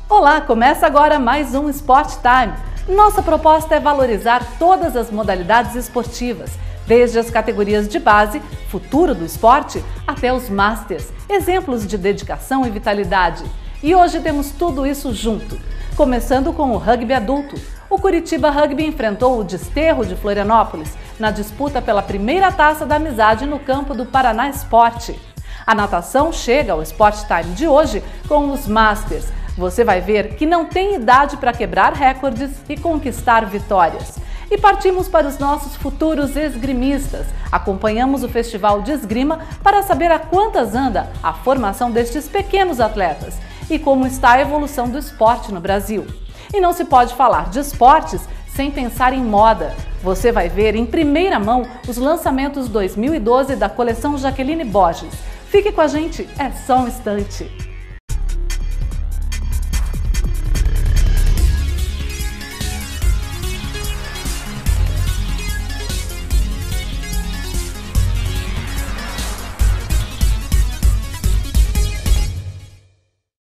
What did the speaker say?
Olá, começa agora mais um Sport Time. Nossa proposta é valorizar todas as modalidades esportivas, desde as categorias de base, futuro do esporte, até os Masters, exemplos de dedicação e vitalidade. E hoje temos tudo isso junto. Começando com o rugby adulto. O Curitiba Rugby enfrentou o Desterro de Florianópolis na disputa pela primeira taça da amizade no campo do Paraná Esporte. A natação chega ao Sport Time de hoje com os Masters. Você vai ver que não tem idade para quebrar recordes e conquistar vitórias. E partimos para os nossos futuros esgrimistas. Acompanhamos o Festival de Esgrima para saber a quantas anda a formação destes pequenos atletas e como está a evolução do esporte no Brasil. E não se pode falar de esportes sem pensar em moda. Você vai ver em primeira mão os lançamentos 2012 da coleção Jaqueline Borges. Fique com a gente, é só um instante.